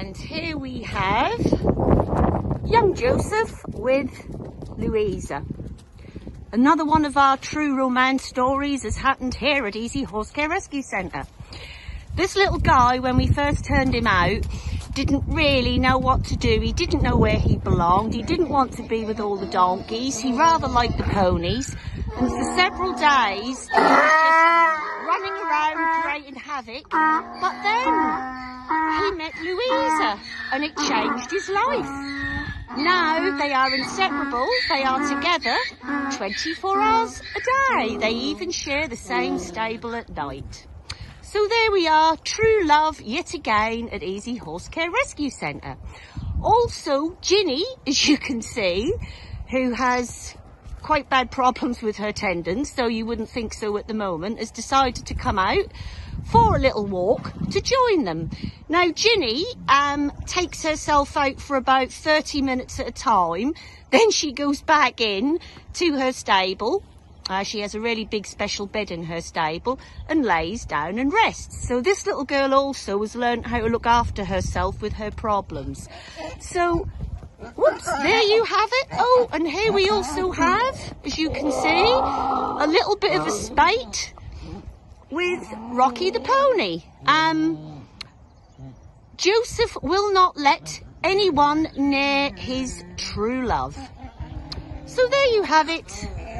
And here we have young Joseph with Luisa. Another one of our true romance stories has happened here at Easy Horse Care Rescue Centre. This little guy, when we first turned him out, didn't really know what to do. He didn't know where he belonged. He didn't want to be with all the donkeys. He rather liked the ponies. And for several days, he was just running around creating havoc. But then he met Luisa and it changed his life. Now they are inseparable. They are together 24 hours a day. They even share the same stable at night. So there we are, true love yet again at Easy Horse Care Rescue Centre. Also, Ginny, as you can see, who has quite bad problems with her tendons, though you wouldn't think so at the moment, has decided to come out for a little walk to join them. Now, Ginny takes herself out for about 30 minutes at a time. Then she goes back in to her stable. She has a really big special bed in her stable and lays down and rests. So this little girl also has learned how to look after herself with her problems. So, whoops, there you have it. Oh, and here we also have, as you can see, a little bit of a spate with Rocky the pony. Joseph will not let anyone near his true love. So there you have it.